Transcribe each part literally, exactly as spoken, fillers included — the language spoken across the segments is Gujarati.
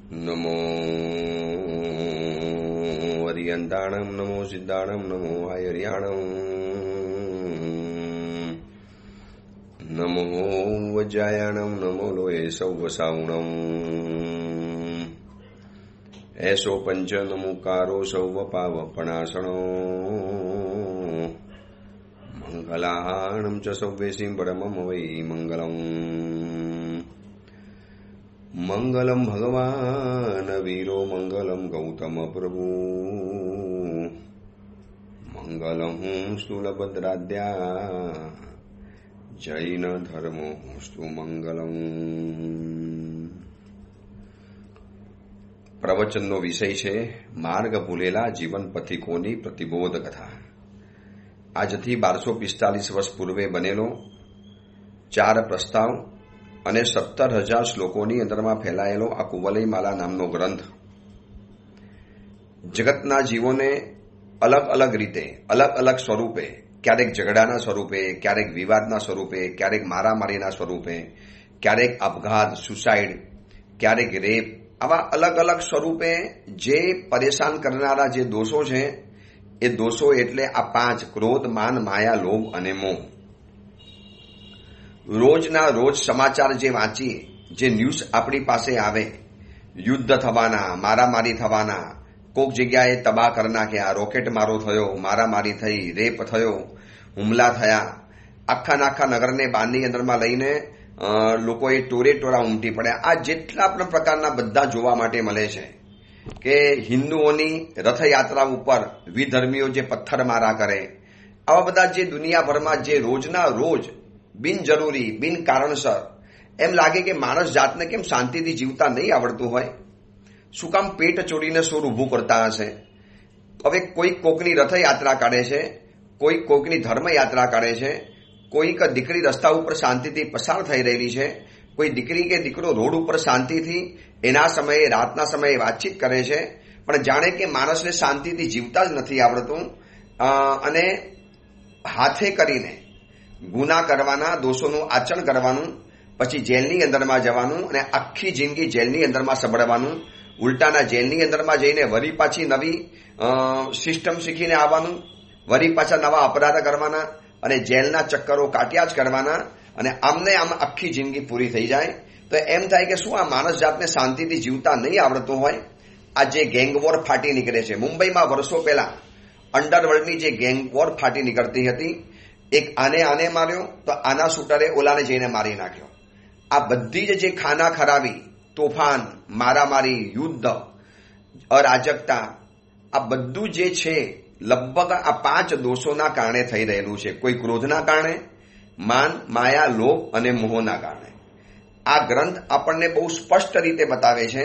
નમો હરિયંતાણમ, નમો સિદ્ધાણમ, નમો આયર્યાણમ, નમો વજ્રાયાણમ, નમો લોહે સૌવસાવણમ, એસો પંચ નમુકારો સૌવ પાવપણાસણો, મંગલાહાણમ ચ સૌવેસીમ પરમમ વૈ મંગલમ. મંગલમ ભગવાન વીરો, મંગલમ ગૌતમ પ્રભુ, મંગલમ સ્થૂલભદ્રાદ્યા, જૈન ધર્મો સ્તુ મંગલમ. પ્રવચનનો વિષય છે માર્ગ ભૂલેલા જીવન પથિકોની પ્રતિબોધ કથા. આજથી બારસો પિસ્તાલીસ વર્ષ પૂર્વે બનેલો ચાર પ્રસ્તાવ અને સત્તર હજાર શ્લોકોની અંદરમાં ફેલાયેલો આ કુવલયમાલા નામનો ગ્રંથ જગતના જીવોને અલગ અલગ રીતે, અલગ અલગ સ્વરૂપે, ક્યારેક ઝઘડાના સ્વરૂપે, ક્યારેક વિવાદના સ્વરૂપે, ક્યારેક મારામારીના સ્વરૂપે, ક્યારેક આપઘાત, સુસાઇડ, ક્યારેક રેપ, આવા અલગ અલગ સ્વરૂપે જે પરેશાન કરનારા જે દોષો છે એ દોષો એટલે આ પાંચ: ક્રોધ, માન, માયા, લોભ અને મોહ. રોજના રોજ સમાચાર જે વાંચીએ, જે ન્યૂઝ આપણી પાસે આવે, યુદ્ધ થવાના, મારામારી થવાના, કોક જગ્યાએ તબાહ કરી નાખ્યા, રોકેટ મારો થયો, મારામારી થઈ, રેપ થયો, હુમલા થયા, આખા નાખા નગરને બાંધની અંદરમાં લઈને લોકોએ ટોરે ટોરા ઉમટી પડ્યા. આ જેટલા પણ પ્રકારના બધા જોવા માટે મળે છે કે હિન્દુઓની રથયાત્રા ઉપર વિધર્મીઓ જે પથ્થરમારા કરે, આવા બધા જે દુનિયાભરમાં જે રોજના રોજ બિનજરૂરી, બિન કારણસર એમ લાગે કે માણસ જાતને કેમ શાંતિથી જીવતા નહીં આવડતું હોય, શું કામ પેટ ચોરીને સોર ઊભું કરતા હશે. હવે કોઈ કોકની રથયાત્રા કાઢે છે, કોઈ કોકની ધર્મયાત્રા કાઢે છે, કોઈક દીકરી રસ્તા ઉપર શાંતિથી પસાર થઈ રહેલી છે, કોઈ દીકરી કે દીકરો રોડ ઉપર શાંતિથી એના સમયે, રાતના સમયે વાતચીત કરે છે, પણ જાણે કે માણસને શાંતિથી જીવતા જ નથી આવડતું અને હાથે કરીને ગુના કરવાના, દોષોનું આચરણ કરવાનું, પછી જેલની અંદરમાં જવાનું અને આખી જિંદગી જેલની અંદરમાં સંભળવાનું, ઉલટાના જેલની અંદરમાં જઈને વરી પાછી નવી સિસ્ટમ શીખીને આવવાનું, વરી પાછા નવા અપરાધ કરવાના અને જેલના ચક્કરો કાટ્યા જ કરવાના અને આમને આમ આખી જિંદગી પૂરી થઈ જાય. તો એમ થાય કે શું આ માણસ જાતને શાંતિથી જીવતા નહીં આવડતું હોય. આ જે ગેંગવોર ફાટી નીકળે છે, મુંબઈમાં વર્ષો પહેલા અંડરવર્લ્ડની જે ગેંગવોર ફાટી નીકળતી હતી, એક આને આને માર્યો તો આના શૂટરે ઓલાને જઈને મારી નાખ્યો. આ બધી જ જે ખાના ખરાબી, તોફાન, મારામારી, યુદ્ધ, અરાજકતા, આ બધું જે છે લગભગ આ પાંચ દોષોના કારણે થઈ રહેલું છે. કોઈ ક્રોધના કારણે, માન, માયા, લોભ અને મોહના કારણે. આ ગ્રંથ આપણને બહુ સ્પષ્ટ રીતે બતાવે છે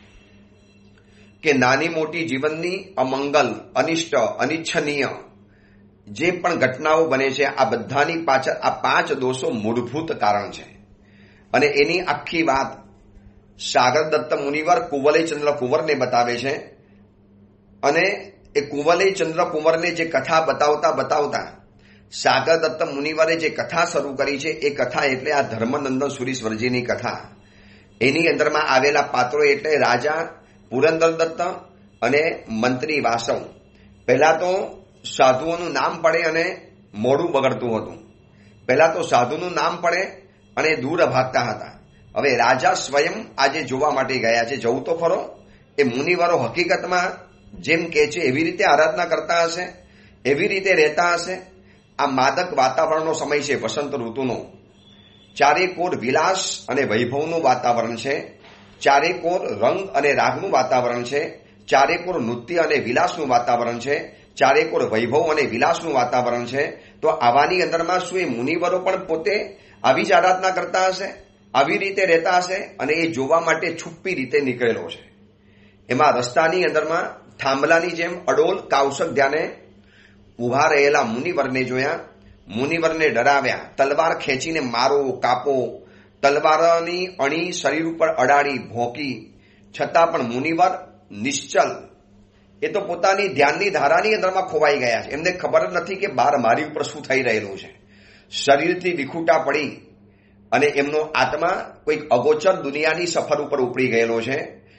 કે નાની મોટી જીવનની અમંગલ, અનિષ્ટ, અનિચ્છનીય જે પણ ઘટનાઓ બને છે, આ બધાની પાછળ આ પાંચ દોષો મૂળભૂત કારણ છે. અને એની આખી વાત સાગર દત્ત મુનિવર કુવલયચંદ્ર કુંવરને બતાવે છે. અને એ કુવલયચંદ્ર કુંવરને જે કથા બતાવતા બતાવતા સાગર દત્ત મુનિવરે જે કથા શરૂ કરી છે, એ કથા એટલે આ ધર્મનંદન સુરીશ્વરજીની કથા. એની અંદરમાં આવેલા પાત્રો એટલે રાજા પુરંદર દત્ત અને મંત્રી વાસવ. પહેલા તો સાધુઓનું નામ પડે અને મોડું બગડતું હતું. પહેલા તો સાધુનું નામ પડે અને દૂર ભાગતા હતા. હવે રાજા સ્વયં આજે જોવા માટે ગયા છે. જવું તો ખરો. એ મુનિવરો હકીકતમાં જેમ કે છે એવી રીતે આરાધના કરતા હશે, એવી રીતે રહેતા હશે. આ માદક વાતાવરણનો સમય છે, વસંત ઋતુનો. ચારેકોર વિલાસ અને વૈભવનું વાતાવરણ છે, ચારેકોર રંગ અને રાગનું વાતાવરણ છે, ચારેકોર નૃત્ય અને વિલાસનું વાતાવરણ છે, ચારેકોર વૈભવ અને વિલાસનું વાતાવરણ છે. તો આવાની અંદરમાં શું એ મુનિવરો પણ પોતે આવી જ આરાધના કરતા હશે, આવી રીતે રહેતા હશે અને એ જોવા માટે છુપ્પી રીતે નીકળેલો છે. એમાં રસ્તાની અંદરમાં થાંભલાની જેમ અડોલ કાવસક ધ્યાને ઉભા રહેલા મુનિવરને જોયા. મુનિવરને ડરાવ્યા, તલવાર ખેંચીને મારો, કાપો, તલવારની અણી શરીર ઉપર અડાડી, ભોંકી, છતાં પણ મુનિવર નિશ્ચલ. એ તો પોતાની ધ્યાનની ધારાની અંદરમાં ખોવાઈ ગયા છે. એમને ખબર જ નથી કે બહાર મારી ઉપર શું થઈ રહેલું છે. શરીરથી વિખૂટા પડી અને એમનો આત્મા કોઈક અગોચર દુનિયાની સફર ઉપર ઉપડી ગયેલો છે.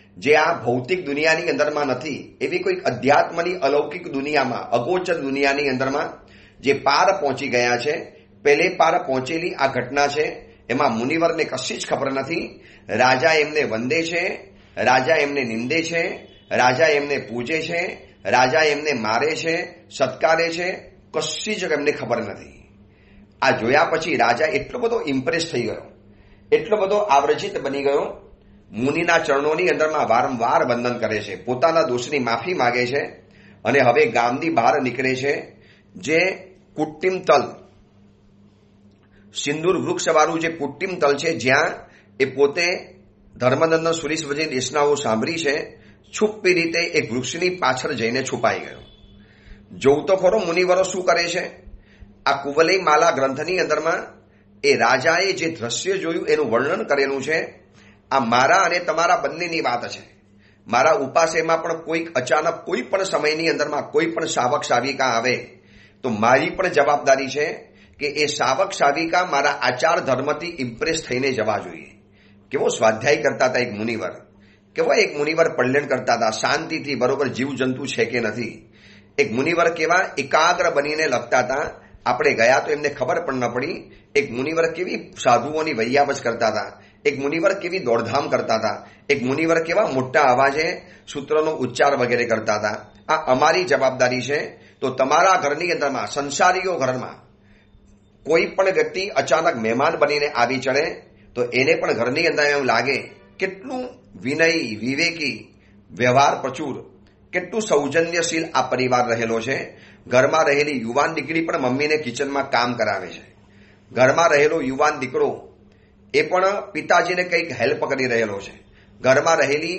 જે આ ભૌતિક દુનિયાની અંદરમાં નથી, એવી કોઈક અધ્યાત્મની અલૌકિક દુનિયામાં, અગોચર દુનિયાની અંદરમાં જે પાર પહોંચી ગયા છે, પહેલે પાર પહોંચેલી આ ઘટના છે. એમાં મુનિવરને કશી જ ખબર નથી. રાજા એમને વંદે છે, રાજા એમને નિંદે છે, રાજા એમને પૂજે છે, રાજા એમને મારે છે, સત્કારે છે, કશી જ એમને ખબર નથી. આ જોયા પછી રાજા એટલો બધો ઇમ્પ્રેસ થઈ ગયો, એટલો બધો આવરજિત બની ગયો, મુનિના ચરણોની અંદરમાં વારંવાર વંદન કરે છે, પોતાના દોષની માફી માગે છે અને હવે ગામની બહાર નીકળે છે. જે કુટ્ટિમ તલ, સિંદૂર વૃક્ષવાળું જે કુટ્ટિમ તલ છે, જ્યાં એ પોતે ધર્મનંદન સુરીશ્વરજી દેશનાઓ સાંભળી છે, છુપ્પી રીતે એક વૃક્ષની પાછળ જઈને છુપાઈ ગયો. જોવું તો ખરો મુનિવરો શું કરે છે. આ કુવલય માલા ગ્રંથની અંદરમાં એ રાજાએ જે દ્રશ્ય જોયું એનું વર્ણન કરેલું છે. આ મારા અને તમારા બંનેની વાત છે. મારા ઉપાસેમાં પણ કોઈક અચાનક કોઈ પણ સમયની અંદરમાં કોઈ પણ શાવક શાવિકા આવે તો મારી પણ જવાબદારી છે કે એ શાવક શાવિકા મારા આચાર ધર્મથી ઇમ્પ્રેસ થઈને જવા જોઈએ. કેવો સ્વાધ્યાય કરતા હતા એક મુનિવર, કેવો એક મુનિવર પલ્લણ કરતા હતા શાંતિથી, બરોબર જીવજંતુ છે કે નથી. એક મુનિવર કેવા એકાગ્ર બનીને લખતા હતા. આપણે ગયા તો એમને ખબર પણ ન પડી. એક મુનિવર કેવી સાધુઓની વૈયાવચ કરતા હતા, એક મુનિવર કેવી દોડધામ કરતા હતા, એક મુનિવર કેવા મોટા અવાજે સૂત્રનો ઉચ્ચાર વગેરે કરતા હતા. આ અમારી જવાબદારી છે. તો તમારા ઘરની અંદરમાં, સંસારીઓ ઘરમાં કોઈ પણ વ્યક્તિ અચાનક મહેમાન બનીને આવી ચડે તો એને પણ ઘરની અંદર એમ લાગે કેટલું વિનય, વિવેકી, વ્યવહાર પ્રચુર, કેટલું સૌજન્યશીલ આ પરિવાર રહેલો છે. ઘરમાં રહેલી યુવાન દીકરી પણ મમ્મીને કિચનમાં કામ કરાવે છે. ઘરમાં રહેલો યુવાન દીકરો એ પણ પિતાજીને કંઈક હેલ્પ કરી રહેલો છે. ઘરમાં રહેલી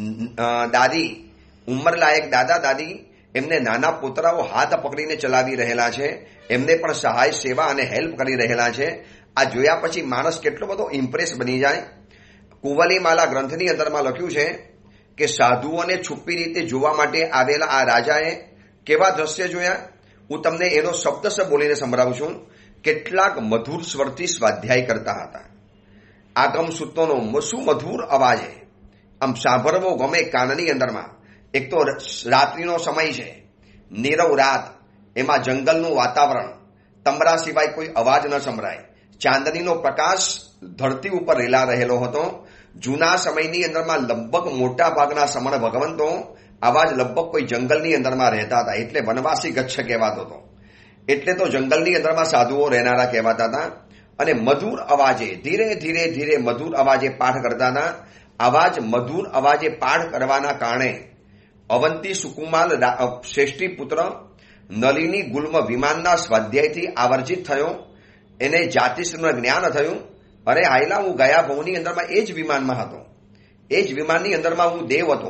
દાદી, ઉંમરલાયક દાદા દાદી, એમને નાના પુતરાઓ હાથ પકડીને ચલાવી રહેલા છે, એમને પણ સહાય, સેવા અને હેલ્પ કરી રહેલા છે. આ જોયા પછી માણસ કેટલો બધો ઇમ્પ્રેસ બની જાય. કુવલી માલા ગ્રંથની અંદરમાં લખ્યું છે કે સાધુઓને છુપ્પી રીતે જોવા માટે આવેલા આ રાજાએ કેવા દ્રશ્ય જોયા. હું તમને એનો શબ્દશ બોલીને સંભળાવું છું. કેટલાક મધુર સ્વરથી સ્વાધ્યાય કરતા હતા. આગમ સૂત્રોનો શું મધુર અવાજે આમ સાંભળવો ગમે કાનની અંદરમાં. એક તો રાત્રિનો સમય છે, નીરવ રાત, એમાં જંગલનું વાતાવરણ, તમરા સિવાય કોઈ અવાજ ન સંભળાય. ચાંદનીનો પ્રકાશ ધરતી ઉપર રેલા રહેલો હતો. જૂના સમયની અંદરમાં લગભગ મોટા ભાગના સમણ ભગવંતો આવા જ લગભગ કોઈ જંગલની અંદરમાં રહેતા હતા, એટલે વનવાસી ગચ્છ કહેવાતો હતો. એટલે તો જંગલની અંદરમાં સાધુઓ રહેનારા કહેવાતા હતા. અને મધુર અવાજે, ધીરે ધીરે ધીરે મધુર અવાજે પાઠ કરતા હતા. આવા જ મધુર અવાજે પાઠ કરવાના કારણે અવંતી સુકુમાલ શ્રેષ્ઠી પુત્ર નલિની ગુલ્મ વિમાનના સ્વાધ્યાયથી આવર્જિત થયો. એને જાતિશ્રમનું જ્ઞાન થયું. અરે હાયલા, હું ગયા ભવની અંદરમાં એ જ વિમાનમાં હતો, એ જ વિમાનની અંદરમાં હું દેવ હતો,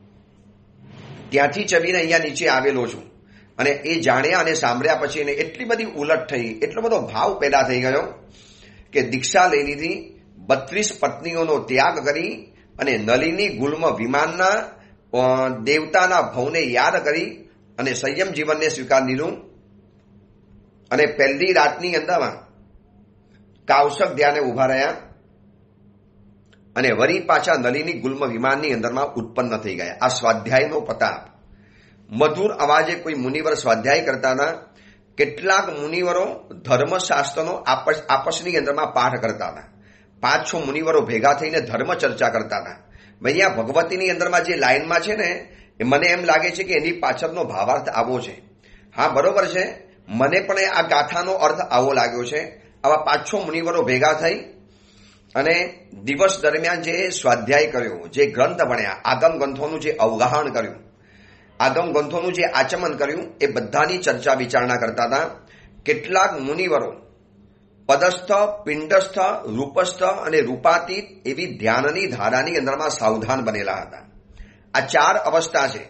ત્યાંથી ચવીને અહીંયા નીચે આવેલો છું. અને એ જાણ્યા અને સાંભળ્યા પછી એને એટલી બધી ઉલટ થઈ, એટલો બધો ભાવ પેદા થઈ ગયો કે દીક્ષા લઈ લીધી. બત્રીસ પત્નીઓનો ત્યાગ કરી અને નલિની ગુલ્મ વિમાનના દેવતાના ભવને યાદ કરી અને સંયમ જીવનને સ્વીકાર લીધું. અને પહેલી રાતની અંદરમાં કાવશક ધ્યાને ઉભા રહ્યા અને વરી પાછા નલિની ગુલ્મ વિમાનની અંદરમાં ઉત્પન્ન થઈ ગયા. આ સ્વાધ્યાયનો પ્રતાપ. મધુર અવાજે કોઈ મુનિવર સ્વાધ્યાય કરતા હતા. કેટલાક મુનિવરો ધર્મશાસ્ત્રનો આપસ આપસની અંદરમાં પાઠ કરતા હતા. પાંચ છ મુનિવરો ભેગા થઈને ધર્મ ચર્ચા કરતા હતા. અહીંયા ભગવતીની અંદરમાં જે લાઈનમાં છે ને, એ મને એમ લાગે છે કે એની પાછળનો ભાવાર્થ આવો છે. હા, બરોબર છે, મને પણ આ ગાથાનો અર્થ આવો લાગ્યો છે. આવા પાંચ છ મુનિવરો ભેગા થઈ અને દિવસ દરમિયાન જે સ્વાધ્યાય કર્યો, જે ગ્રંથ ભણ્યા, આગમ ગ્રંથોનું જે અવગાહન કર્યું, આગમ ગ્રંથોનું જે આચમન કર્યું, એ બધાની ચર્ચા વિચારણા કરતા હતા. કેટલાક મુનિવરો પદસ્થ, પિંડસ્થ, રૂપસ્થ અને રૂપાતીત એવી ધ્યાનની ધારાની અંદરમાં સાવધાન બનેલા હતા. આ ચાર અવસ્થા છે.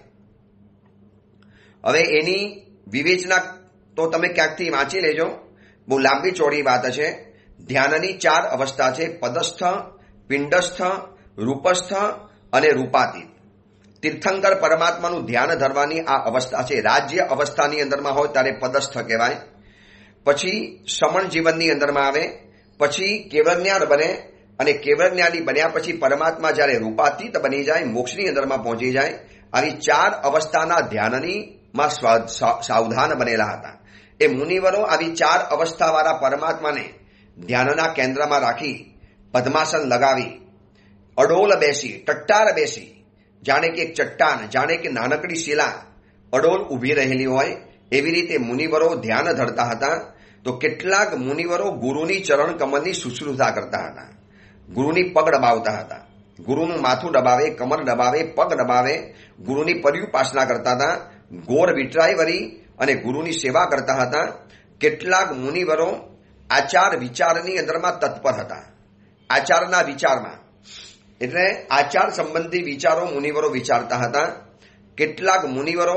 હવે એની વિવેચના તો તમે ક્યાંકથી વાંચી લેજો, બહુ લાંબી ચોડી વાત છે. ધ્યાનની ચાર અવસ્થા છે: પદસ્થ, પિંડસ્થ, રૂપસ્થ અને રૂપાતીત. તીર્થંકર પરમાત્માનું ધ્યાન ધરવાની આ અવસ્થા છે. રાજ્ય અવસ્થાની અંદરમાં હોય ત્યારે પદસ્થ કહેવાય. પછી સમણ જીવનની અંદરમાં આવે, પછી કેવળ જ્ઞાન બને અને કેવળ જ્ઞાની બન્યા પછી પરમાત્મા જ્યારે રૂપાતીત બની જાય, મોક્ષની અંદરમાં પહોંચી જાય, આવી ચાર અવસ્થાના ધ્યાનની માં સાવધાન બનેલા હતા. એ મુનિવરો આવી ચાર અવસ્થાવાળા પરમાત્માને ધ્યાનના કેન્દ્રમાં રાખી પદ્માસન લગાવી અડોલ બેસી, ટટ્ટાર બેસી, જાણે કે એક ચટ્ટાન, જાણે કે નાનકડી શિલા અડોલ ઊભી રહેલી હોય એવી રીતે મુનિવરો ધ્યાન ધરતા હતા. તો કેટલાક મુનિવરો ગુરુની ચરણ કમલની શુશ્રૂષા કરતા હતા, ગુરુની પગ દબાવતા હતા, ગુરુનું માથું દબાવે, કમર દબાવે, પગ દબાવે, ગુરુની પર્યુપાસના કરતા હતા, ગોર વિટરાઈ વરી અને ગુરુની સેવા કરતા હતા. કેટલાક મુનિવરો આચાર વિચારની અંદરમાં તત્પર હતા. આચારના વિચારમાં એટલે આચાર સંબંધી વિચારો મુનિવરો વિચારતા હતા. કેટલાક મુનિવરો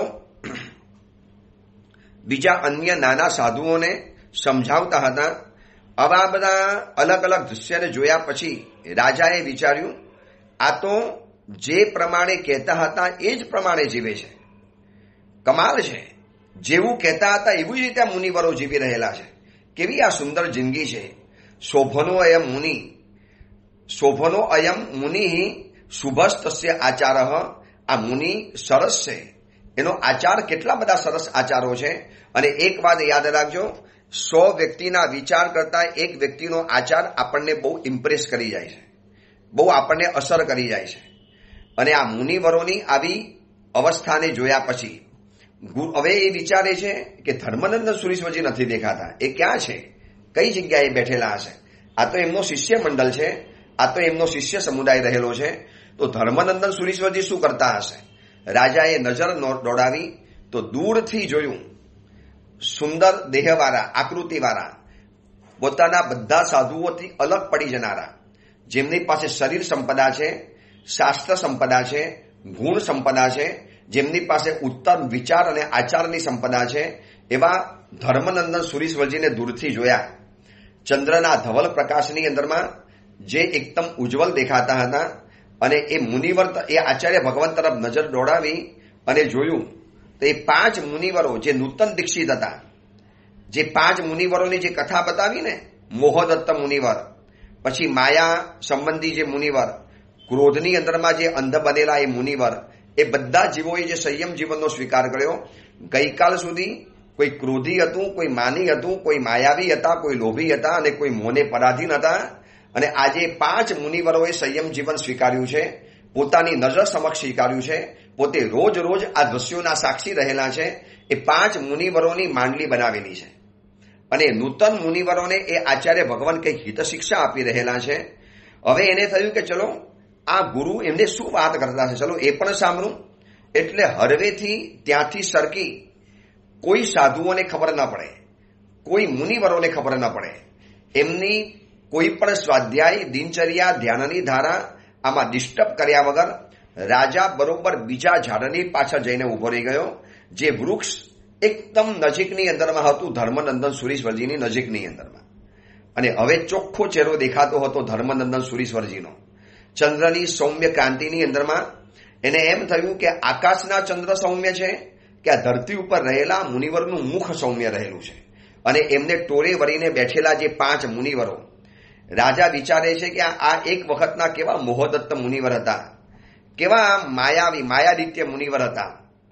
બીજા અન્ય નાના સાધુઓને સમજાવતા હતા. આવા બધા અલગ અલગ દૃશ્યને જોયા પછી રાજાએ વિચાર્યું, આ તો જે પ્રમાણે કહેતા હતા એ જ પ્રમાણે જીવે છે. કમાલ છે, જેવું કહેતા હતા એવી જ રીતે મુનિવરો જીવી રહેલા છે. કેવી આ સુંદર જિંદગી છે. શોભનો અયમ મુનિ, શોભનો અયમ મુનિ શુભસ્તસ્ય આચાર. આ મુનિ સરસ છે, એનો આચાર કેટલા બધા સરસ આચારો છે. અને એક વાત યાદ રાખજો, સો વ્યક્તિના વિચાર કરતા એક વ્યક્તિનો આચાર આપણને બહુ ઇમ્પ્રેસ કરી જાય છે, બહુ આપણને અસર કરી જાય છે. અને આ મુનિવરોની આવી અવસ્થાને જોયા પછી હવે એ વિચારે છે કે ધર્મનંદન સુરીશ્વરજી નથી દેખાતા, એ ક્યાં છે, કઈ જગ્યાએ બેઠેલા હશે. આ તો એમનો શિષ્ય મંડળ છે, આ તો એમનો શિષ્ય સમુદાય રહેલો છે, તો ધર્મનંદન સુરીશ્વરજી શું કરતા હશે. રાજાએ નજર દોડાવી તો દૂરથી જોયું, સુંદર દેહવાળા, આકૃતિવાળા, પોતાના બધા સાધુઓથી અલગ પડી જનારા, જેમની પાસે શરીર સંપદા છે, શાસ્ત્ર સંપદા છે, ગુણ સંપદા છે, જેમની પાસે ઉત્તમ વિચાર અને આચારની સંપદા છે, એવા ધર્મનંદન સુરીશ્વરજીને દૂરથી જોયા. ચંદ્રના ધવલ પ્રકાશની અંદરમાં જે એકદમ ઉજ્જવલ દેખાતા હતા. અને એ મુનિવર એ આચાર્ય ભગવાન તરફ નજર દોડાવી અને જોયું તો એ પાંચ મુનિવરો જે નૂતન દીક્ષિત હતા, જે પાંચ મુનિવરોની જે કથા બતાવી ને, મોહદત્ત મુનિવર, પછી માયા સંબંધી જે મુનિવર, ક્રોધની અંદરમાં જે અંધ બનેલા એ મુનિવર, એ બધા જીવોએ જે સંયમ જીવનનો સ્વીકાર કર્યો. ગઈકાલ સુધી કોઈ ક્રોધી હતું, કોઈ માની હતું, કોઈ માયાવી હતા, કોઈ લોભી હતા અને કોઈ મોહને પરાધીન હતા. અને આજે પાંચ મુનિવરોએ સંયમ જીવન સ્વીકાર્યું છે, પોતાની નજર સમક્ષ સ્વીકાર્યું છે, પોતે રોજ રોજ આ દ્રશ્યોના સાક્ષી રહેલા છે. એ પાંચ મુનિવરોની માંડલી બનાવેલી છે. અને નૂતન મુનિવરોને એ આચાર્ય ભગવાન કંઈક હિત શિક્ષા આપી રહેલા છે. હવે એને થયું કે ચલો આ ગુરુ એમને શું વાત કરતા છે, ચલો એ પણ સાંભળું. એટલે હરવેથી ત્યાંથી સરકી કોઈ સાધુઓને ખબર ન પડે, કોઈ મુનિવરોને ખબર ન પડે, એમની કોઈ પણ સ્વાધ્યાય, દિનચર્યા, ધ્યાનની ધારા આમાં ડિસ્ટર્બ કર્યા વગર રાજા બરોબર બીજા ઝાડની પાછળ જઈને ઉભો રહી ગયો, જે વૃક્ષ એકદમ નજીકની અંદરમાં હતું, ધર્મનંદન સુરીશ્વરજીની નજીકની અંદરમાં. અને હવે ચોખ્ખો ચહેરો દેખાતો હતો ધર્મનંદન સુરીશ્વરજીનો. ચંદ્રની સૌમ્ય ક્રાંતિની અંદરમાં એને એમ થયું કે આકાશના ચંદ્ર સૌમ્ય છે કે આ ધરતી ઉપર રહેલા મુનિવરનું મુખ સૌમ્ય રહેલું છે. અને એમને ટોળે વળીને બેઠેલા જે પાંચ મુનિવરો, રાજા વિચારે છે કે આ એક વખતના કેવા મોહદત્ત મુનિવર હતા, કેવા માયાવી માયાદિત્ય મુનિવર હતા,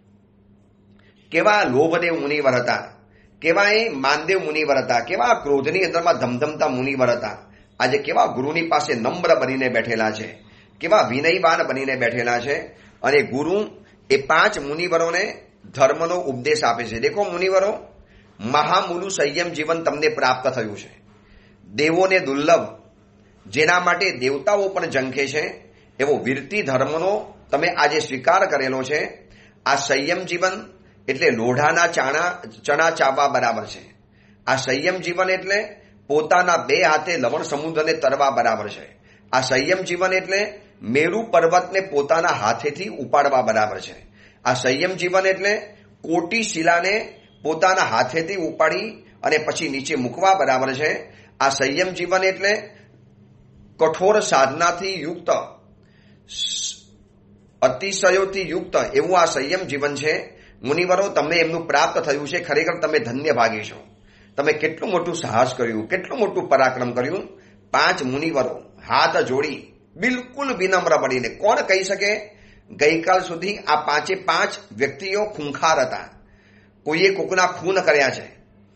કેવા લોભદેવ મુનિવર હતા, કેવા એ માનદેવ મુનિવર હતા, કેવા ક્રોધની અંદરમાં ધમધમતા મુનિવર હતા. આજે કેવા ગુરુની પાસે નમ્ર બનીને બેઠેલા છે, કેવા વિનયવાન બનીને બેઠેલા છે. અને ગુરુ એ પાંચ મુનિવરોને ધર્મનો ઉપદેશ આપે છે. દેખો મુનિવરો, મહામુલુ સંયમ જીવન તમને પ્રાપ્ત થયું છે, દેવોને દુર્લભ, જેના માટે દેવતાઓ પણ ઝંખે છે, એવો વીરતી ધર્મનો તમે આજે સ્વીકાર કરેલો છે. આ સંયમ જીવન એટલે લોઢાના ચાણા ચણા ચાવવા બરાબર છે. આ સંયમ જીવન એટલે પોતાના બે હાથે લવણ સમુદ્રને તરવા બરાબર છે. આ સંયમ જીવન એટલે મેરુ પર્વતને પોતાના હાથેથી ઉપાડવા બરાબર છે. આ સંયમ જીવન એટલે કોટી શિલાને પોતાના હાથેથી ઉપાડી અને પછી નીચે મૂકવા બરાબર છે. આ સંયમ જીવન એટલે કઠોર સાધનાથી યુક્ત, અતિશયોથી યુક્ત એવું આ સંયમ જીવન છે. મુનિવરો, તમને એમનું પ્રાપ્ત થયું છે, ખરેખર તમે ધન્ય ભાગી છો. તમે કેટલું મોટું સાહસ કર્યું, કેટલું મોટું પરાક્રમ કર્યું. પાંચ મુનિવરો હાથ જોડી બિલકુલ વિનમ્ર બનીને. કોણ કહી શકે ગઈકાલ સુધી આ પાંચે પાંચ વ્યક્તિઓ ખૂંખાર હતા. કોઈએ કોકના ખૂન કર્યા છે,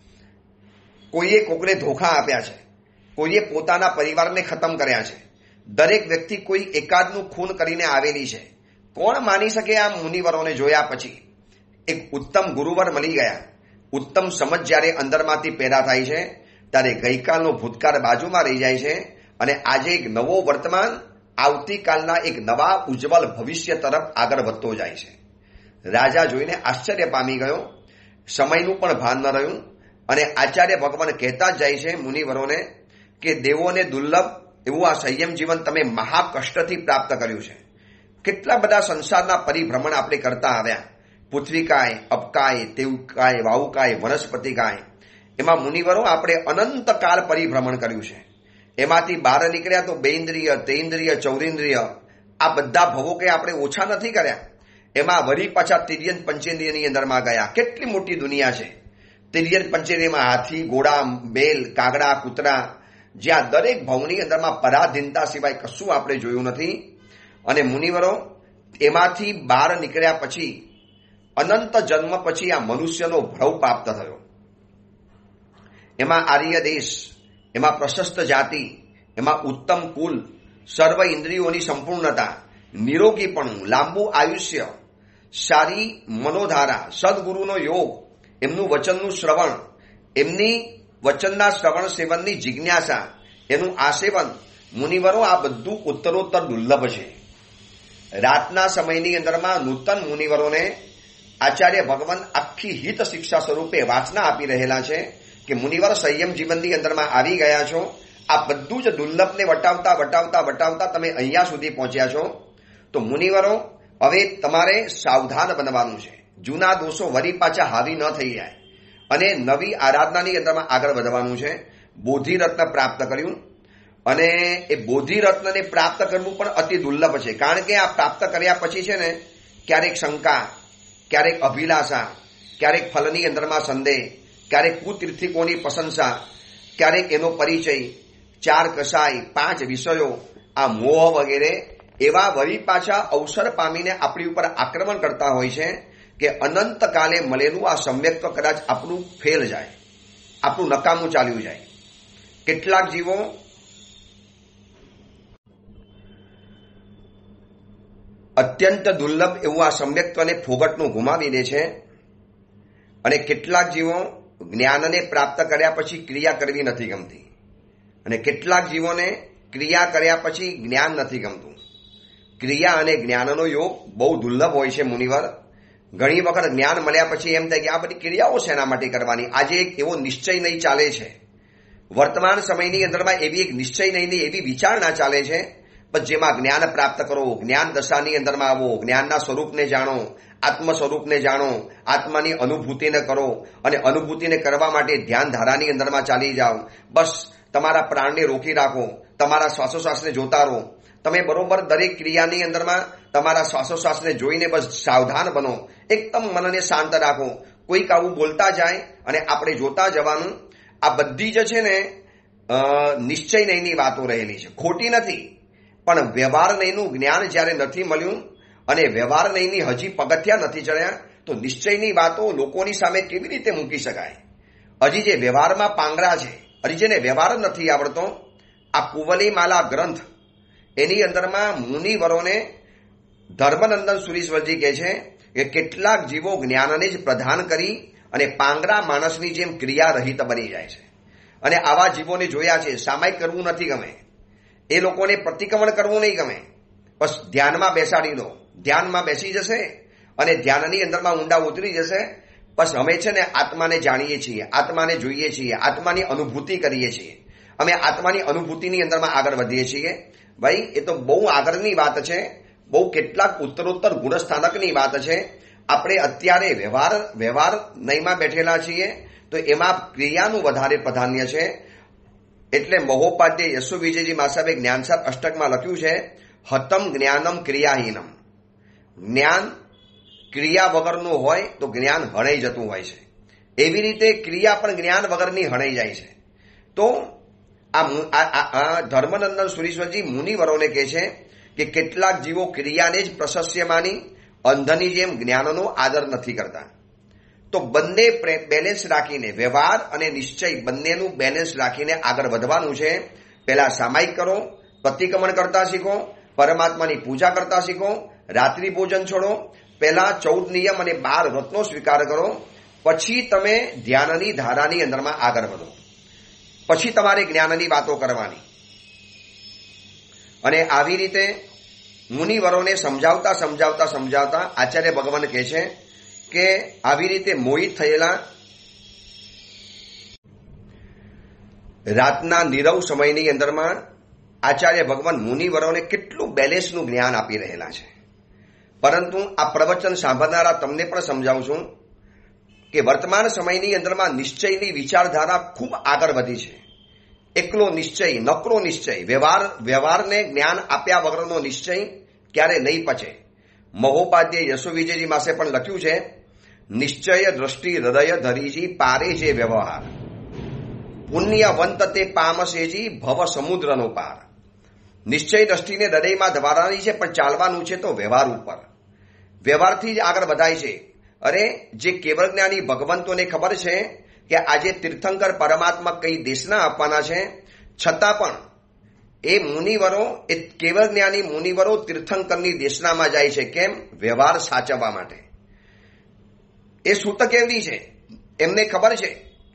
કોઈએ કોકને ધોખા આપ્યા છે, કોઈએ પોતાના પરિવારને ખતમ કર્યા છે. દરેક વ્યક્તિ કોઈ એકાદનું ખૂન કરીને આવેલી છે. કોણ માની શકે આ મુનિવરોને જોયા પછી? એક ઉત્તમ ગુરુવર મળી ગયા. ઉત્તમ સમજ જ્યારે અંદરમાંથી પેદા થાય છે ત્યારે ગઈકાલનો ભૂતકાળ બાજુમાં રહી જાય છે અને આજે એક નવો વર્તમાન આવતીકાલના એક નવા ઉજ્જવલ ભવિષ્ય તરફ આગળ વધતો જાય છે. રાજા જોઈને આશ્ચર્ય પામી ગયો, સમયનું પણ ભાન ન રહ્યું અને આચાર્ય ભગવાન કહેતા જ જાય છે મુનિવરોને કે દેવોને દુર્લભ એવું આ સંયમ જીવન તમે મહાકષ્ટથી પ્રાપ્ત કર્યું છે. કેટલા બધા સંસારના પરિભ્રમણ આપણે કરતા આવ્યા, પૃથ્વીકાય, અપકાય, તેવકાય, વાવુકાય, વનસ્પતિકાય. એમાં મુનિવરો આપણે અનંતકાળ પરિભ્રમણ કર્યું છે. એમાંથી બહાર નીકળ્યા તો બેઇન્દ્રિય, તેઇન્દ્રિય, ચૌરિન્દ્રિય આ બધા ભવો કે આપણે ઓછા નથી કર્યા. એમાં વળી પાછા તિર્યન પંચેન્દ્રિયની અંદરમાં ગયા. કેટલી મોટી દુનિયા છે. તિર્યન પંચેન્દ્રિયમાં હાથી, ઘોડા, બેલ, કાગડા, કૂતરા, જ્યાં દરેક ભવની અંદરમાં પરાધીનતા સિવાય કશું આપણે જોયું નથી. અને મુનિવરો એમાંથી બહાર નીકળ્યા પછી અનંત જન્મ પછી આ મનુષ્યનો ભ્રવ પ્રાપ્ત થયો. એમાં આર્ય દેશ, એમાં પ્રશસ્ત જાતિ, એમાં ઉત્તમ કુલ, સર્વ ઇન્દ્રિયોની સંપૂર્ણતા, નિરોગીપણું, લાંબુ આયુષ્ય, સારી મનોધારા, સદગુરુનો યોગ, એમનું વચનનું શ્રવણ, એમની વચનના શ્રવણ સેવનની જિજ્ઞાસા, એનું આસેવન. મુનિવરો આ બધું ઉત્તરોત્તર દુર્લભ છે. રાતના સમયની અંદરમાં નૂતન મુનિવરોને આચાર્ય ભગવાન આખી હિત શિક્ષા સ્વરૂપે વાસના આપી રહેલા છે કે મુનિવર સંયમ જીવનની અંદરમાં આવી ગયા છો. આ બધું જ દુર્લભને વટાવતા વટાવતા વટાવતા તમે અહીંયા સુધી પહોંચ્યા છો. તો મુનિવરો હવે તમારે સાવધાન બનવાનું છે. જૂના દોષો વરી પાછા હાવી ન થઈ જાય અને નવી આરાધનાની અંદરમાં આગળ વધવાનું છે. બોધિરત્ન પ્રાપ્ત કર્યું અને એ બોધિરત્નને પ્રાપ્ત કરવું પણ અતિ દુર્લભ છે. કારણ કે આ પ્રાપ્ત કર્યા પછી છે ને ક્યારેક શંકા, ક્યારેક અભિલાષા, ક્યારેક ફલની અંદરમાં સંદેહ, ક્યારેક કુતીર્થિકોની પ્રશંસા, ક્યારેક એનો પરિચય, ચાર કસાય, પાંચ વિષયો, આ મોહ વગેરે એવા વળી પાછા અવસર પામીને આપણી ઉપર આક્રમણ કરતા હોય છે કે અનંતકાલે મળેલું આ સમ્યક્ત કદાચ આપણું ફેલ જાય, આપણું નકામું ચાલ્યું જાય. કેટલાક જીવો અત્યંત દુર્લભ એવું આ સમ્યક્ત્વને ફોગટનું ગુમાવી દે છે અને કેટલાક જીવો જ્ઞાનને પ્રાપ્ત કર્યા પછી ક્રિયા કરવી નથી ગમતી અને કેટલાક જીવોને ક્રિયા કર્યા પછી જ્ઞાન નથી ગમતું. ક્રિયા અને જ્ઞાનનો યોગ બહુ દુર્લભ હોય છે મુનિવર. ઘણી વખત જ્ઞાન મળ્યા પછી એમ થાય કે આ બધી ક્રિયાઓ શેના માટે કરવાની. આજે એક એવો નિશ્ચય નહીં ચાલે છે. વર્તમાન સમયની અંદરમાં એવી એક નિશ્ચય નહીં એવી વિચારણા ચાલે છે જેમાં જ્ઞાન પ્રાપ્ત કરો, જ્ઞાન દશાની અંદરમાં આવો, જ્ઞાનના સ્વરૂપને જાણો, આત્મ સ્વરૂપને જાણો, આત્માની અનુભૂતિને કરો અને અનુભૂતિને કરવા માટે ધ્યાન ધારાની અંદરમાં ચાલી જાઓ. બસ તમારા પ્રાણને રોકી રાખો, તમારા શ્વાસોશ્વાસને જોતા રહો. તમે બરોબર દરેક ક્રિયાની અંદરમાં તમારા શ્વાસોશ્વાસને જોઈને બસ સાવધાન બનો. એકદમ મનને શાંત રાખો. કોઈક આવું બોલતા જાય અને આપણે જોતા જવાનું. આ બધી જ છે ને નિશ્ચય નહીંની વાતો રહેલી છે, ખોટી નથી. પણ વ્યવહાર નહીંનું જ્ઞાન જ્યારે નથી મળ્યું અને વ્યવહાર નહીંની હજી પગથિયા નથી ચડ્યા તો નિશ્ચયની વાતો લોકોની સામે કેવી રીતે મૂકી શકાય? હજી જે વ્યવહારમાં પાંગરા છે, હજી જેને વ્યવહાર નથી આવડતો, આ કુવલીમાલા ગ્રંથ એની અંદરમાં મુનિવરોને ધર્મનંદન સુરીશ્વરજી કહે છે કે કેટલાક જીવો જ્ઞાનને જ પ્રદાન કરી અને પાંગરા માણસની જેમ ક્રિયા રહિત બની જાય છે. અને આવા જીવોને જોયા છે. સામાયિક કરવું નથી ગમે, એ લોકોને પ્રતિક્રમણ કરવું નહીં ગમે. બસ ધ્યાનમાં બેસાડી દો, ધ્યાનમાં બેસી જશે અને ધ્યાનની અંદરમાં ઊંડા ઉતરી જશે. બસ અમે છે ને આત્માને જાણીએ છીએ, આત્માને જોઈએ છીએ, આત્માની અનુભૂતિ કરીએ છીએ. અમે આત્માની અનુભૂતિની અંદરમાં આગળ વધીએ છીએ. ભાઈ એ તો બહુ આગળની વાત છે, બહુ કેટલાક ઉત્તરોત્તર ગુણસ્થાનકની વાત છે. આપણે અત્યારે વ્યવહાર વ્યવહાર નહીંમાં બેઠેલા છીએ તો એમાં ક્રિયાનું વધારે પ્રાધાન્ય છે. એટલે મહોપાધ્યાય યશુ વિજયજી મહાસાહેબે જ્ઞાનસાર અષ્ટકમાં લખ્યું છે, હતમ જ્ઞાનમ ક્રિયાહીનમ. જ્ઞાન ક્રિયા વગરનું હોય તો જ્ઞાન હણાઈ જતું હોય છે. એવી રીતે ક્રિયા પણ જ્ઞાન વગરની હણાઈ જાય છે. તો આ ધર્મનંદન સુરીશ્વરજી મુનિવરોને કહે છે કે કેટલાક જીવો ક્રિયાને જ પ્રશસ્ય માની અંધની જેમ જ્ઞાનનો આદર નથી કરતા. તો બંને બેલેન્સ રાખીને, વ્યવહાર અને નિશ્ચય બંનેનું બેલેન્સ રાખીને આગળ વધવાનું છે. પહેલા સામાયિક કરો, પ્રતિક્રમણ કરતા શીખો, પરમાત્માની પૂજા કરતા શીખો, રાત્રિ ભોજન છોડો, પહેલા ચૌદ નિયમ અને બાર વ્રતનો સ્વીકાર કરો, પછી તમે ધ્યાનની ધારાની અંદરમાં આગળ વધો. પછી તમારે જ્ઞાનની વાતો કરવાની. અને આવી રીતે મુનિવરોને સમજાવતા સમજાવતા સમજાવતા આચાર્ય ભગવાન કહે છે કે આવી રીતે મોહિત થયેલા રાતના નીરવ સમયની અંદરમાં આચાર્ય ભગવાન મુનિવરોને કેટલું બેલેન્સનું જ્ઞાન આપી રહેલા છે. પરંતુ આ પ્રવચન સાંભળનારા તમને પણ સમજાવું છું કે વર્તમાન સમયની અંદરમાં નિશ્ચયની વિચારધારા ખૂબ આગળ વધી છે. એકલો નિશ્ચય, નકરો નિશ્ચય, વ્યવહાર વ્યવહારને જ્ઞાન આપ્યા વગરનો નિશ્ચય ક્યારે નહીં પચે. મહોપાધ્યાય યશો વિજયજી માસે પણ લખ્યું છે, નિશ્ચય દ્રષ્ટિ હૃદય ધરીજી પારે જે વ્યવહાર, પુણ્યવંત તે પામસેજી ભવ સમુદ્રનો પાર. નિશ્ચય દ્રષ્ટિને હૃદયમાં ધવારવાની છે, પણ ચાલવાનું છે તો વ્યવહાર ઉપર. વ્યવહારથી જ આગળ વધાય છે. અરે જે કેવળ જ્ઞાની ભગવંતોને ખબર છે કે આજે તીર્થંકર પરમાત્મા કઈ દેશના આપવાના છે, છતાં પણ એ મુનિવરો, એ કેવળ જ્ઞાની મુનિવરો તીર્થંકરની દેશનામાં જાય છે. કેમ? વ્યવહાર સાચવવા માટે. એ સૂતક એવી છે, એમને ખબર છે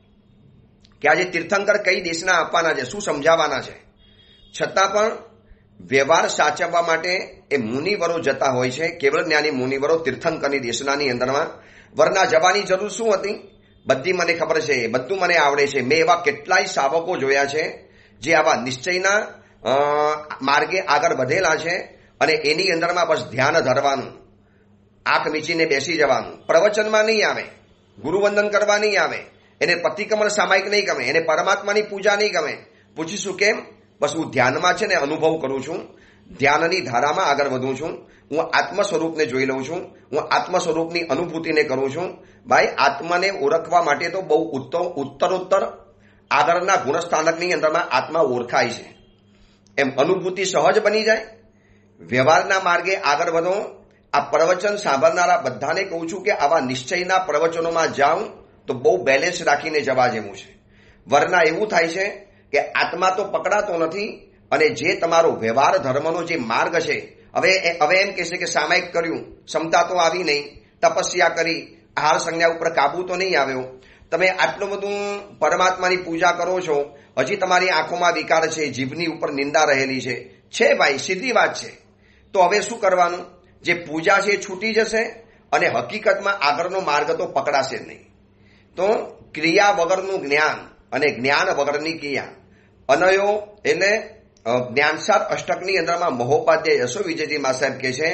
કે આજે તીર્થંકર કઈ દેશના આપવાના છે, શું સમજાવવાના છે, છતાં પણ વ્યવહાર સાચવવા માટે એ મુનિવરો જતા હોય છે. કેવળ જ્ઞાની મુનિવરો તીર્થંકરની દેશનાની અંદરમાં. વરના જવાની જરૂર શું હતી? બધી મને ખબર છે, બધું મને આવડે છે. મેં એવા કેટલાય શાવકો જોયા છે જે આવા નિશ્ચયના માર્ગે આગળ વધેલા છે અને એની અંદરમાં બસ ધ્યાન ધરવાનું, આંખ મીચીને બેસી જવાનું, પ્રવચનમાં નહીં આવે, ગુરુવંદન કરવા નહીં આવે, એને પ્રતિક્રમણ સામાયિક નહીં ગમે, એને પરમાત્માની પૂજા નહીં ગમે. પૂછીશું કેમ? બસ હું ધ્યાનમાં છે ને અનુભવ કરું છું, ધ્યાનની ધારામાં આગળ વધું છું, હું આત્મ સ્વરૂપને જોઈ લઉં છું, હું આત્મ સ્વરૂપની અનુભૂતિને કરું છું. ભાઈ, આત્માને ઓળખવા માટે તો બહુ ઉત્તમ ઉત્તરોત્તર આગળના ગુણસ્થાનકની અંદરમાં આત્મા ઓળખાય છે. એમ અનુભૂતિ સહજ બની જાય. વ્યવહારના માર્ગે આગળ વધો. આ પ્રવચન સાંભળનારા બધાને કહું છું કે આવા નિશ્ચયના પ્રવચનોમાં જાઉં તો બહુ બેલેન્સ રાખીને જવા જેવું છે. વરના એવું થાય છે કે આત્મા તો પકડાતો નથી અને જે તમારો વ્યવહાર ધર્મનો જે માર્ગ છે, હવે હવે એમ કહેશે કે સામાયિક કર્યું, ક્ષમતા તો આવી નહીં, તપસ્યા કરી, આહાર સંજ્ઞા ઉપર કાબુ તો નહીં આવ્યો, તમે આટલું બધું પરમાત્માની પૂજા કરો છો, હજી તમારી આંખોમાં વિકાર છે, જીભની ઉપર નિંદા રહેલી છે. છે ભાઈ, સીધી વાત છે. તો હવે શું કરવાનું? જે પૂજા છે એ છૂટી જશે અને હકીકતમાં આગળનો માર્ગ તો પકડાશે જ નહીં. તો ક્રિયા વગરનું જ્ઞાન અને જ્ઞાન વગરની ક્રિયા, અનયો એટલે જ્ઞાનસાર અષ્ટકની અંદરમાં મહોપાધ્યાય યશો વિજયજી મા સાહેબ કહે છે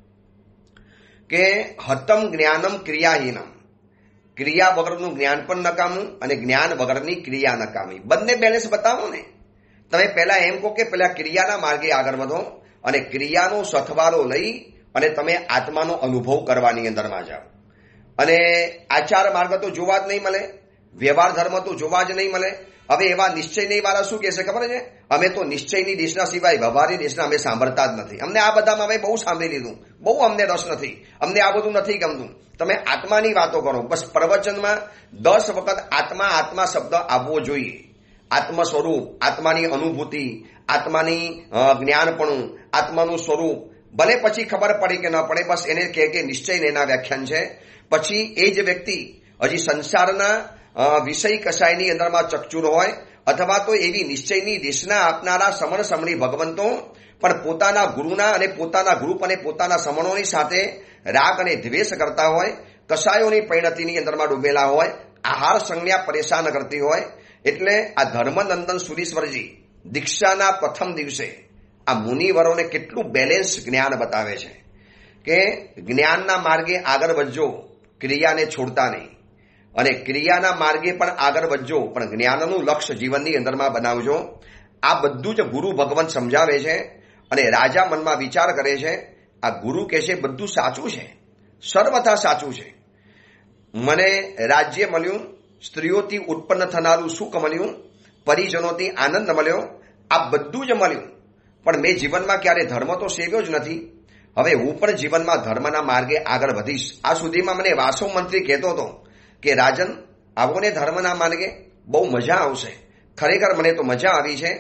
કે હતમ જ્ઞાનમ ક્રિયાહીનમ. ક્રિયા વગરનું જ્ઞાન પણ નકામું અને જ્ઞાન વગરની ક્રિયા નકામી. બંને બેલેન્સ બતાવો ને. તમે પહેલા એમ કહો કે પહેલા ક્રિયાના માર્ગે આગળ વધો અને ક્રિયાનો સથવારો લઈ અને તમે આત્માનો અનુભવ કરવાની અંદરમાં જાઓ. અને આચાર માર્ગ તો જોવા જ નહીં મળે, વ્યવહાર ધર્મ તો જોવા જ નહીં મળે. હવે એવા નિશ્ચયની વાળા શું કહેશે ખબર છે? અમે તો નિશ્ચયની દેશના સિવાય વ્યવહારની દેશના અમે સાંભળતા જ નથી. અમને આ બધામાં હવે બહુ સાંભળી લીધું, બહુ અમને રસ નથી, અમને આ બધું નથી ગમતું. તમે આત્માની વાતો કરો. બસ પ્રવચનમાં દસ વખત આત્મા આત્મા શબ્દ આવવો જોઈએ. આત્મ સ્વરૂપ, આત્માની અનુભૂતિ, આત્માની જ્ઞાનપણું, આત્માનું સ્વરૂપ. ભલે પછી ખબર પડે કે ન પડે, બસ એને કહે કે નિશ્ચય એના વ્યાખ્યાન છે. પછી એ જ વ્યક્તિ હજી સંસારના વિષય કસાયની અંદરમાં ચકચૂર હોય અથવા તો એવી નિશ્ચયની દેશના આપનારા સમણ સમણી ભગવંતો પણ પોતાના ગુરુના અને પોતાના ગ્રુપ અને પોતાના સમણોની સાથે રાગ અને દ્વેષ કરતા હોય, કસાયોની પરિણતિની અંદરમાં ડૂબેલા હોય, આહાર સંજ્ઞા પરેશાન કરતી હોય. એટલે આ ધર્મનંદન સુરીશ્વરજી દીક્ષાના પ્રથમ દિવસે આ મુનિવરોને કેટલું બેલેન્સ જ્ઞાન બતાવે છે કે જ્ઞાનના માર્ગે આગળ વધજો, ક્રિયાને છોડતા નહીં, અને ક્રિયાના માર્ગે પણ આગળ વધજો, પણ જ્ઞાનનું લક્ષ્ય જીવનની અંદરમાં બનાવજો. આ બધું જ ગુરુ ભગવાન સમજાવે છે. અને રાજા મનમાં વિચાર કરે છે, આ ગુરુ કહે છે બધું સાચું છે, સર્વથા સાચું છે. મને રાજ્ય મળ્યું, સ્ત્રીઓથી ઉત્પન્ન થનારું સુખ મળ્યું, પરિજનોથી આનંદ મળ્યો, આ બધું જ મળ્યું, પણ મેં જીવનમાં ક્યારે ધર્મ તો સેવ્યો જ નથી. હવે હું પણ જીવનમાં ધર્મના માર્ગે આગળ વધીશ. આ સુધીમાં મને વાસો મંત્રી કહેતો હતો કે રાજન, આવો ને ધર્મના માર્ગે, બહુ મજા આવશે. ખરેખર મને તો મજા આવી છે.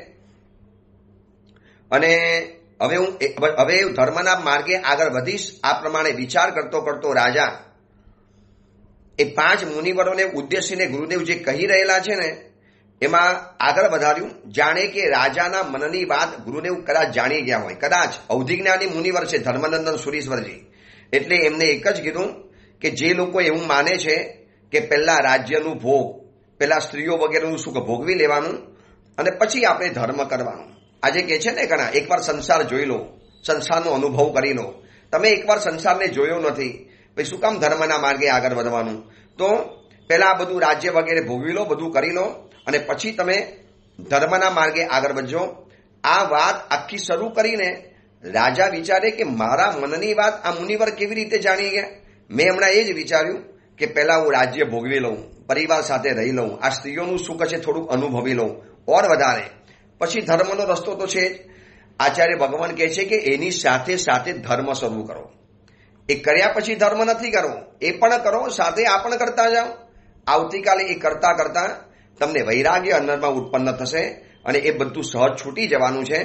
અને હવે હું હવે ધર્મના માર્ગે આગળ વધીશ. આ પ્રમાણે વિચાર કરતો કરતો રાજા એ પાંચ મુનિવરોને ઉદ્દેશીને ગુરુદેવ જે કહી રહેલા છે ને એમાં આગળ વધાર્યું. જાણે કે રાજાના મનની વાત ગુરુદેવ કદાચ જાણી ગયા હોય. કદાચ અવધિજ્ઞાની મુનિવર છે ધર્મનંદન સુરીશ્વરજી, એટલે એમને એક જ કીધું કે જે લોકો એવું માને છે કે પહેલા રાજ્યનું ભોગ, પહેલા સ્ત્રીઓ વગેરેનું સુખ ભોગવી લેવાનું અને પછી આપણે ધર્મ કરવાનું. આજે કે છે ને ઘણા, એકવાર સંસાર જોઈ લો, સંસારનો અનુભવ કરી લો. તમે એકવાર સંસારને જોયો નથી, પછી શું કામ ધર્મના માર્ગે આગળ વધવાનું? તો પહેલા આ બધું રાજ્ય વગેરે ભોગવી લો, બધું કરી લો અને પછી તમે ધર્મના માર્ગે આગળ વધજો. આ વાત આખી શરૂ કરીને રાજા વિચારે કે મારા મનની વાત આ મુનિવર કેવી રીતે જાણી ગયા? મેં હમણાં એ જ વિચાર્યું કે પહેલા હું રાજ્ય ભોગવી લઉં, પરિવાર સાથે રહી લઉં, આ સ્ત્રીઓનું સુખ છે થોડુંક અનુભવી લઉં, ઓર વધારે પછી ધર્મનો રસ્તો તો છે જ. આચાર્ય ભગવાન કહે છે કે એની સાથે સાથે ધર્મ શરૂ કરો. એ કર્યા પછી ધર્મ નથી કરવો, એ પણ કરો, સાથે આ પણ કરતા જાઓ. આવતીકાલે એ કરતા કરતા તમને વૈરાગ્ય અંદરમાં ઉત્પન્ન થશે અને એ બધું સહજ છૂટી જવાનું છે.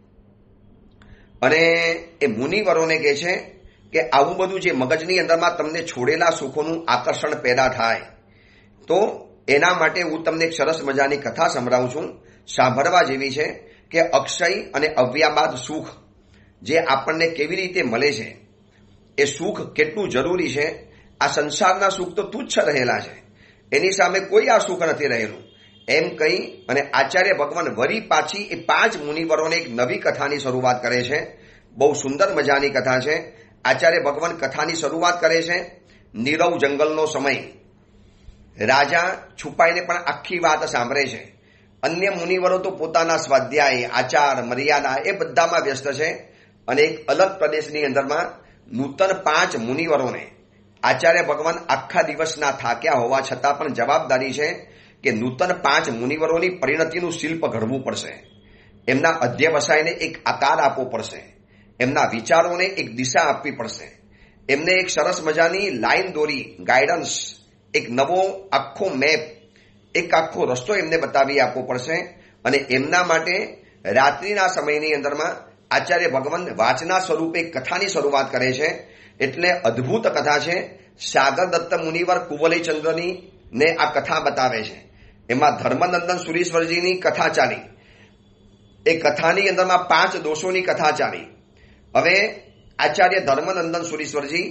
અને એ મુનિવરોને કહે છે કે આવું બધું જે મગજની અંદરમાં તમને છોડેલા સુખોનું આકર્ષણ પેદા થાય, તો એના માટે હું તમને એક સરસ મજાની કથા સંભળાવું છું. સાંભળવા જેવી છે કે અક્ષય અને અવ્યાબાદ સુખ જે આપણને કેવી રીતે મળે છે, એ સુખ કેટલું જરૂરી છે. આ સંસારના સુખ તો તુચ્છ રહેલા છે, એની સામે કોઈ આ સુખ નથી રહેલું. એમ કહી અને આચાર્ય ભગવાન વરી પાછી એ પાંચ મુનિવરોને એક નવી કથાની શરૂઆત કરે છે. બહુ સુંદર મજાની કથા છે. આચાર્ય ભગવાન કથાની શરૂઆત કરે છે. નીરવ જંગલનો સમય, રાજા છુપાઈને પણ આખી વાત સાંભળે છે. અન્ય મુનિવરો તો પોતાના સ્વાધ્યાય, આચાર, મર્યાદા એ બધામાં વ્યસ્ત છે. અને એક અલગ પ્રદેશની અંદરમાં નૂતન પાંચ મુનિવરોને આચાર્ય ભગવાન આખા દિવસના થાક્યા હોવા છતાં પણ જવાબદારી છે કે નૂતન પાંચ મુનિવરોની પરિણતિનું શિલ્પ ઘડવું પડશે. એમના અધ્યવસાયને એક આકાર આપવો પડશે, એમના વિચારોને એક દિશા આપવી પડશે, એમને એક સરસ મજાની લાઈન દોરી, ગાઈડન્સ, એક નવો આખો મેપ, એક આખો રસ્તો એમને બતાવી આપવો પડશે. અને એમના માટે રાત્રિના સમયની અંદરમાં આચાર્ય ભગવાન વાચના સ્વરૂપે કથાની શરૂઆત કરે છે. એટલે અદ્ભુત કથા છે. સાગર દત્ત મુનિવર કુવલયચંદ્રની ને આ કથા બતાવે છે. એમાં ધર્મનંદન સુરીશ્વરજીની કથા ચાલી. એ કથાની અંદરમાં પાંચ દોષોની કથા ચાલી. હવે આચાર્ય ધર્મનંદન સુરીશ્વરજી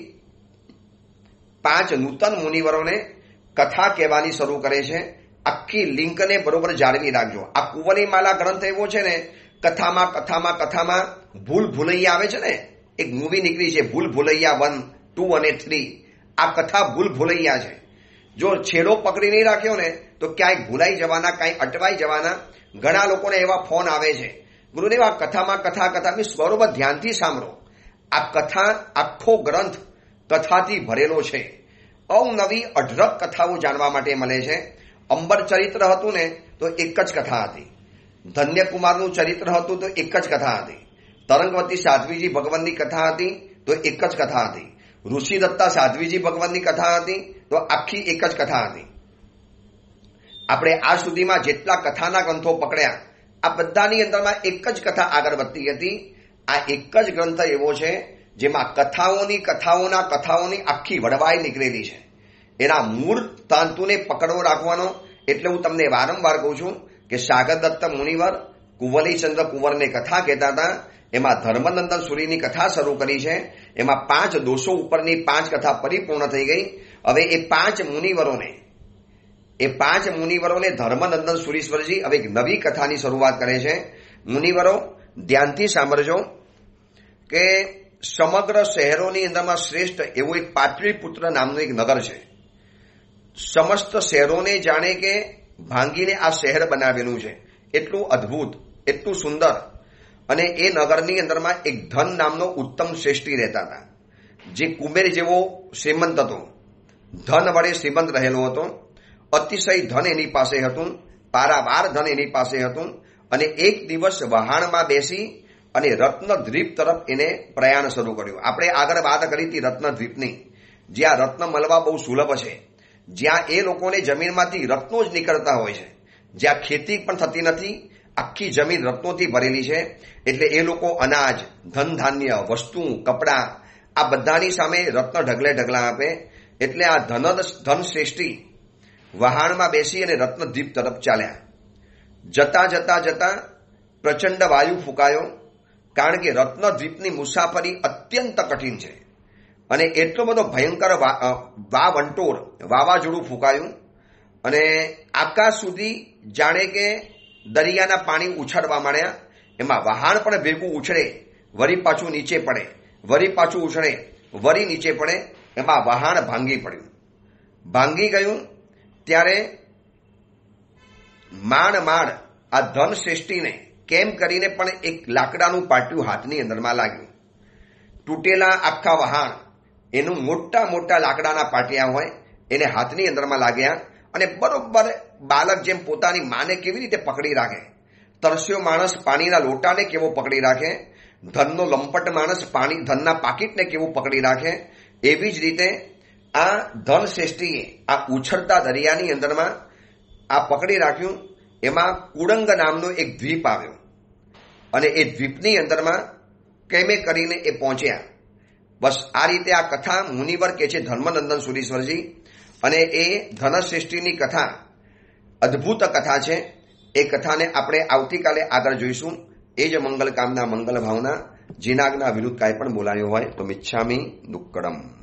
પાંચ નૂતન મુનિવરોને કથા કહેવાની શરૂ કરે છે. આખી લિંકને બરોબર જાળવી રાખજો. આ કુવલયમાલા ગ્રંથ એવો છે ને, કથામાં કથામાં કથામાં ભૂલ ભૂલૈયા આવે છે ને, એક મૂવી નીકળી છે ભૂલ ભૂલૈયા વન, ટુ અને થ્રી. આ કથા ભૂલ ભૂલૈયા છે. જો છેડો પકડી નહીં રાખ્યો ને તો ક્યાંય ભૂલાઈ જવાના, ક્યાંય અટવાઈ જવાના. ઘણા લોકોને એવા ફોન આવે છે, ગુરુદેવ આ કથામાં કથા કથા મીન્સ બરોબર ધ્યાનથી સાંભળો. આ કથા આખો ગ્રંથ કથાથી ભરેલો છે. અવનવી અઢળક કથાઓ જાણવા માટે મળે છે. અંબર ચરિત્ર હતું ને તો એક જ કથા હતી. ધન્યકુમારનું ચરિત્ર હતું તો એક જ કથા હતી. તરંગવતી સાધ્વીજી ભગવાનની કથા હતી તો એક જ કથા હતી. ઋષિદત્તા સાધ્વીજી ભગવાનની કથા હતી તો આખી એક જ કથા હતી. આપણે આ સુધીમાં જેટલા કથાના ગ્રંથો પકડ્યા, આ બધાની અંદરમાં એક જ કથા આગળ વધતી હતી. આ એક જ ગ્રંથ એવો છે જેમાં કથાઓની કથાઓના કથાઓની આખી વડવાઈ નીકળેલી છે. એના મૂળ તાંતુને પકડવો રાખવાનો. એટલે હું તમને વારંવાર કહું છું કે સાગર દત્ત મુનિવર કુવલયચંદ્ર કુંવરને કથા કહેતા હતા. એમાં ધર્મનંદન સુરીની કથા શરૂ કરી છે. એમાં પાંચ દોષો ઉપરની પાંચ કથા પરિપૂર્ણ થઈ ગઈ. હવે એ પાંચ મુનિવરોને એ પાંચ મુનિવરોને ધર્મનંદન સુરીશ્વરજી હવે એક નવી કથાની શરૂઆત કરે છે. મુનિવરો ધ્યાનથી સાંભળજો કે સમગ્ર શહેરોની અંદરમાં શ્રેષ્ઠ એવું એક પાટલીપુત્ર નામનું એક નગર છે. સમસ્ત શહેરોને જાણે કે ભાંગીને આ શહેર બનાવેલું છે. એટલું અદ્ભુત, એટલું સુંદર. અને એ નગરની અંદરમાં એક ધન નામનો ઉત્તમ શ્રેષ્ઠી રહેતા હતા, જે કુબેર જેવો શ્રીમંત હતો. ધન વડે શ્રીમંત રહેલો હતો. અતિશય ધન એની પાસે હતું. પારાવાર ધન એની પાસે હતું અને એક દિવસ વહાણમાં બેસી અને રત્નદ્વીપ તરફ એને પ્રયાણ શરૂ કર્યું. આપણે આગળ વાત કરી હતી રત્નદ્વીપની, જ્યાં રત્ન મળવા બહુ સુલભ છે, જ્યાં એ લોકોને જમીનમાંથી રત્નો જ નીકળતા હોય છે, જ્યાં ખેતી પણ થતી નથી, આખી જમીન રત્નોથી ભરેલી છે. એટલે એ લોકો અનાજ, ધન ધાન્ય, વસ્તુ, કપડાં આ બધાની સામે રત્ન ઢગલે ઢગલા આપે. એટલે આ ધન ધન શ્રેષ્ઠી વહાણમાં બેસી અને રત્નદ્વીપ તરફ ચાલ્યા. જતા જતા જતા પ્રચંડ વાયુ ફૂંકાયો, કારણ કે રત્નદ્વીપની મુસાફરી અત્યંત કઠિન છે અને એટલો બધો ભયંકર વાવંટોળ વાવાઝોડું ફૂંકાયું અને આકાશ સુધી જાણે કે દરિયાના પાણી ઉછળવા માંડ્યા. એમાં વહાણ પણ ભેગું ઉછળે, વરી પાછું નીચે પડે, વરી પાછું ઉછળે, વરી નીચે પડે. એમાં વહાણ ભાંગી પડ્યું. ભાંગી ગયું ત્યારે માંડ માંડ આ ધન શ્રેષ્ઠીને કેમ કરીને પણ એક લાકડાનું પાટિયું હાથની અંદરમાં લાગ્યું. તૂટેલા આખા વહાણ એનું મોટા મોટા લાકડાના પાટિયા હોય એને હાથની અંદરમાં લાગ્યા અને બરોબર બાળક જેમ પોતાની માને કેવી રીતે પકડી રાખે, તરસ્યો માણસ પાણીના લોટાને કેવો પકડી રાખે, ધનનો લંપટ માણસ પાણી ધનના પાકીટને કેવું પકડી રાખે, એવી જ રીતે આ ધન શ્રેષ્ઠીએ આ ઉછળતા દરિયાની અંદરમાં આ પકડી રાખ્યું. એમાં કુડંગ નામનો એક દ્વીપ આવ્યો અને એ દ્વીપની અંદરમાં કેમે કરીને એ પહોંચ્યા. બસ આ રીતે આ કથા મુનિવર કે છે ધર્મનંદન સુરીશ્વરજી, અને એ ધનશ્રેષ્ઠીની કથા અદ્ભુત કથા છે. એ કથાને આપણે આવતીકાલે આગળ જોઈશું. એ જ મંગલ કામના મંગલ ભાવના. જીનાગના વિરુદ્ધ કાંઈ પણ બોલાયો હોય તો મિચ્છામી દુક્કડમ.